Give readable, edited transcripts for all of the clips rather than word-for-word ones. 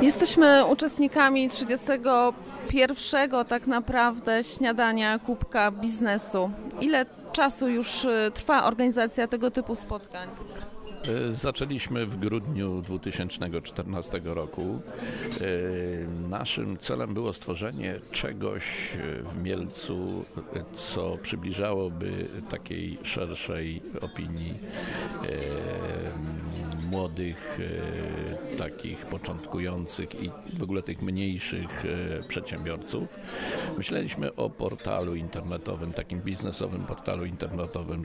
Jesteśmy uczestnikami 31. tak naprawdę śniadania Kubka Biznesu. Ile czasu już trwa organizacja tego typu spotkań? Zaczęliśmy w grudniu 2014 roku. Naszym celem było stworzenie czegoś w Mielcu, co przybliżałoby takiej szerszej opinii młodych, takich początkujących i w ogóle tych mniejszych przedsiębiorców. Myśleliśmy o portalu internetowym, takim biznesowym portalu internetowym,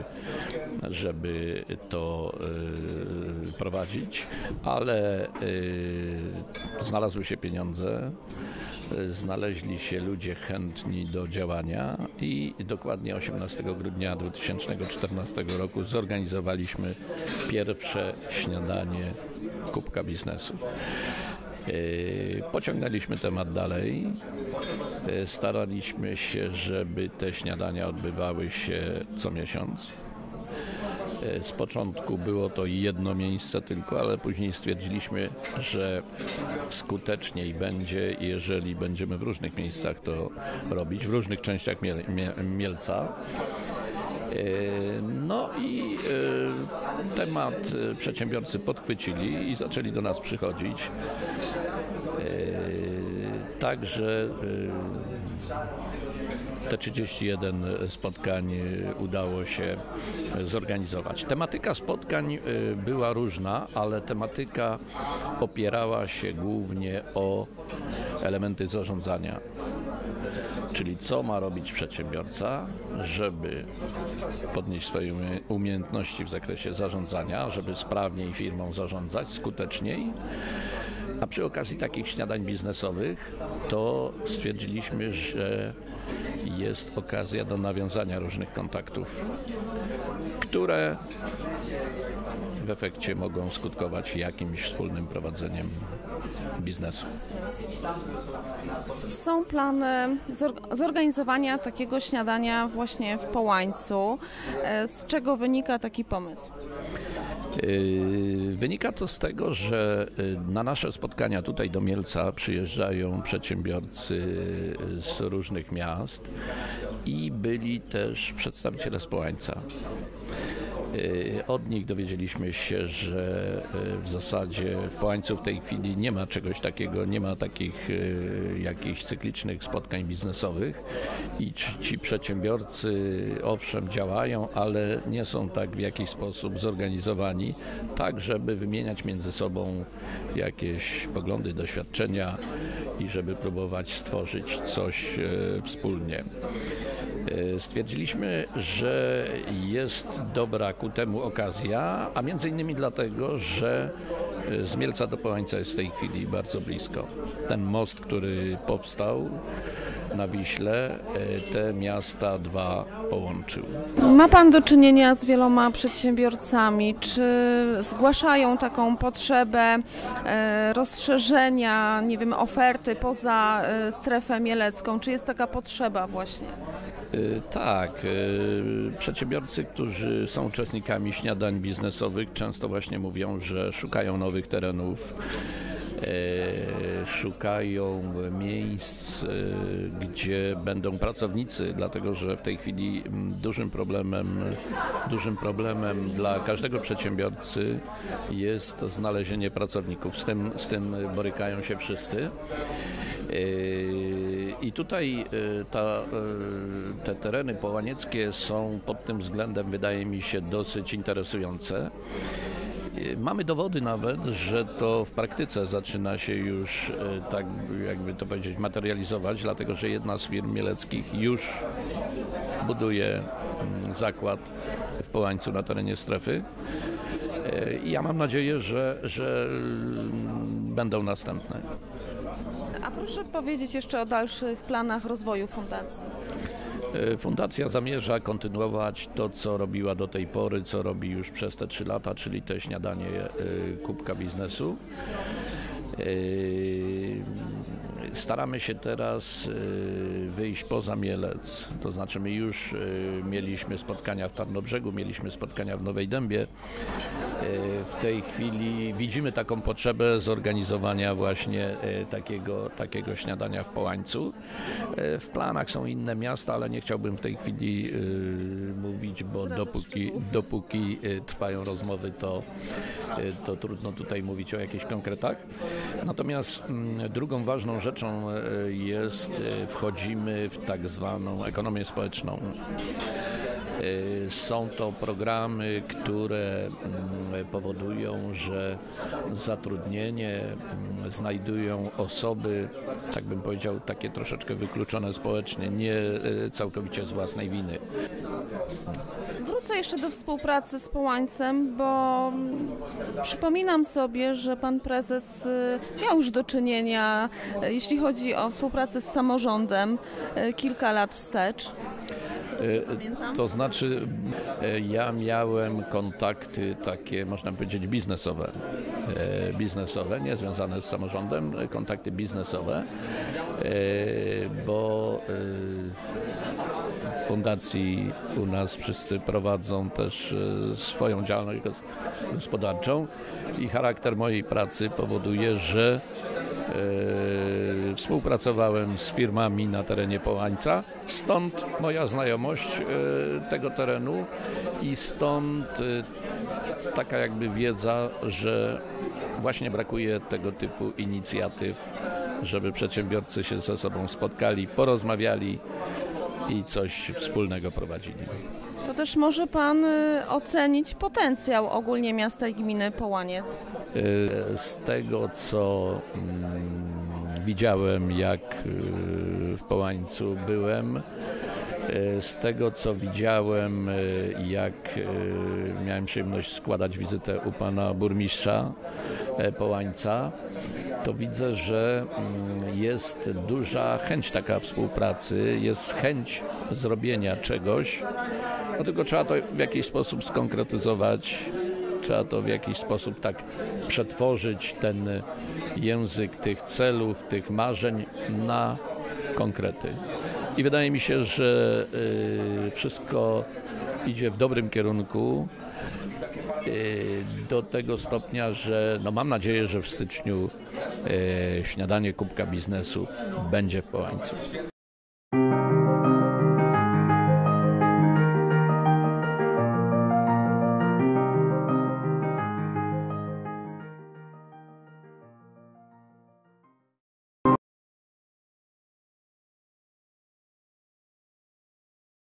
żeby to prowadzić, ale znalazły się pieniądze, znaleźli się ludzie chętni do działania i dokładnie 18 grudnia 2014 roku zorganizowaliśmy pierwsze śniadanie Kubka Biznesu. Pociągnęliśmy temat dalej, staraliśmy się, żeby te śniadania odbywały się co miesiąc. Z początku było to jedno miejsce tylko, ale później stwierdziliśmy, że skuteczniej będzie, jeżeli będziemy w różnych miejscach to robić, w różnych częściach Mielca. No i temat przedsiębiorcy podchwycili i zaczęli do nas przychodzić. Także te 31 spotkań udało się zorganizować. Tematyka spotkań była różna, ale tematyka opierała się głównie o elementy zarządzania. Czyli co ma robić przedsiębiorca, żeby podnieść swoje umiejętności w zakresie zarządzania, żeby sprawniej firmą zarządzać, skuteczniej. A przy okazji takich śniadań biznesowych to stwierdziliśmy, że jest okazja do nawiązania różnych kontaktów, które w efekcie mogą skutkować jakimś wspólnym prowadzeniem biznesu. Są plany zorganizowania takiego śniadania właśnie w Połańcu. Z czego wynika taki pomysł? Wynika to z tego, że na nasze spotkania tutaj do Mielca przyjeżdżają przedsiębiorcy z różnych miast i byli też przedstawiciele z Połańca. Od nich dowiedzieliśmy się, że w zasadzie w Połańcu w tej chwili nie ma czegoś takiego, nie ma takich jakichś cyklicznych spotkań biznesowych i ci przedsiębiorcy owszem działają, ale nie są tak w jakiś sposób zorganizowani, tak żeby wymieniać między sobą jakieś poglądy, doświadczenia i żeby próbować stworzyć coś wspólnie. Stwierdziliśmy, że jest dobra ku temu okazja, a między innymi dlatego, że z Mielca do Połańca jest w tej chwili bardzo blisko. Ten most, który powstał na Wiśle, te miasta dwa połączył. Ma Pan do czynienia z wieloma przedsiębiorcami. Czy zgłaszają taką potrzebę rozszerzenia, nie wiem, oferty poza strefę mielecką? Czy jest taka potrzeba właśnie? Tak, przedsiębiorcy, którzy są uczestnikami śniadań biznesowych, często właśnie mówią, że szukają nowych terenów, szukają miejsc, gdzie będą pracownicy, dlatego że w tej chwili dużym problemem dla każdego przedsiębiorcy jest znalezienie pracowników. Z tym borykają się wszyscy. I tutaj te tereny połanieckie są pod tym względem, wydaje mi się, dosyć interesujące. Mamy dowody nawet, że to w praktyce zaczyna się już, tak jakby to powiedzieć, materializować, dlatego że jedna z firm mieleckich już buduje zakład w Połańcu na terenie strefy. I ja mam nadzieję, że będą następne. A proszę powiedzieć jeszcze o dalszych planach rozwoju fundacji. Fundacja zamierza kontynuować to, co robiła do tej pory, co robi już przez te 3 lata, czyli te śniadanie Kubka Biznesu. Staramy się teraz wyjść poza Mielec, to znaczy my już mieliśmy spotkania w Tarnobrzegu, mieliśmy spotkania w Nowej Dębie. W tej chwili widzimy taką potrzebę zorganizowania właśnie takiego śniadania w Połańcu. W planach są inne miasta, ale nie chciałbym w tej chwili mówić, bo dopóki trwają rozmowy, to trudno tutaj mówić o jakichś konkretach. Natomiast drugą ważną rzeczą wchodzimy w tak zwaną ekonomię społeczną. Są to programy, które powodują, że zatrudnienie znajdują osoby, tak bym powiedział, takie troszeczkę wykluczone społecznie, nie całkowicie z własnej winy. Wrócę jeszcze do współpracy z Połańcem, bo przypominam sobie, że pan prezes miał już do czynienia, jeśli chodzi o współpracę z samorządem, kilka lat wstecz. To znaczy, ja miałem kontakty takie, można powiedzieć, biznesowe, nie związane z samorządem, kontakty biznesowe, bo w fundacji u nas wszyscy prowadzą też swoją działalność gospodarczą i charakter mojej pracy powoduje, że współpracowałem z firmami na terenie Połańca, stąd moja znajomość tego terenu i stąd taka jakby wiedza, że właśnie brakuje tego typu inicjatyw, żeby przedsiębiorcy się ze sobą spotkali, porozmawiali i coś wspólnego prowadzili. To też może pan ocenić potencjał ogólnie miasta i gminy Połaniec? Z tego, co widziałem, jak w Połańcu byłem, z tego, co widziałem, jak miałem przyjemność składać wizytę u pana burmistrza Połańca, to widzę, że jest duża chęć taka współpracy, jest chęć zrobienia czegoś, no tylko trzeba to w jakiś sposób skonkretyzować, trzeba to w jakiś sposób tak przetworzyć, ten język tych celów, tych marzeń na konkrety. I wydaje mi się, że wszystko idzie w dobrym kierunku, do tego stopnia, że mam nadzieję, że w styczniu śniadanie Kubka Biznesu będzie w Połańcu.